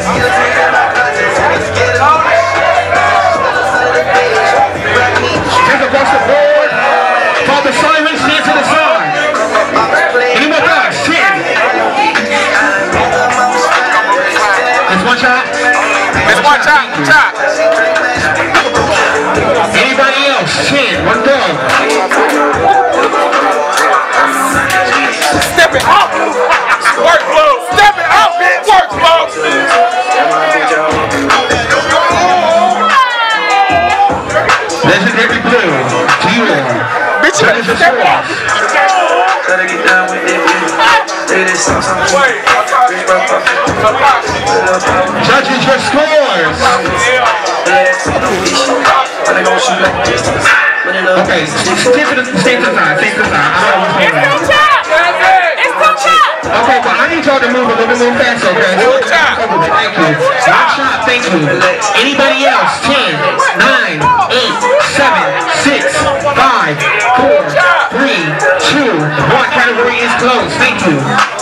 Across the board. Father Simon, stand to the side. Any more guys? 10. That's one shot. It's one shot. Anybody else? 10. One go. Step it up. Work flow. Step it up. Work flow. Legendary Blue. Bitch, you better step it up. Gotta get down with it. Judges your scores. Okay, stand to the side. Okay, but I need y'all to move a little bit more fast, okay? Thank you. One shot, thank you. Anybody else? 10, 9, 8, 7, 6, 5, 4, 3, 2, 1. Category is closed. Thank you.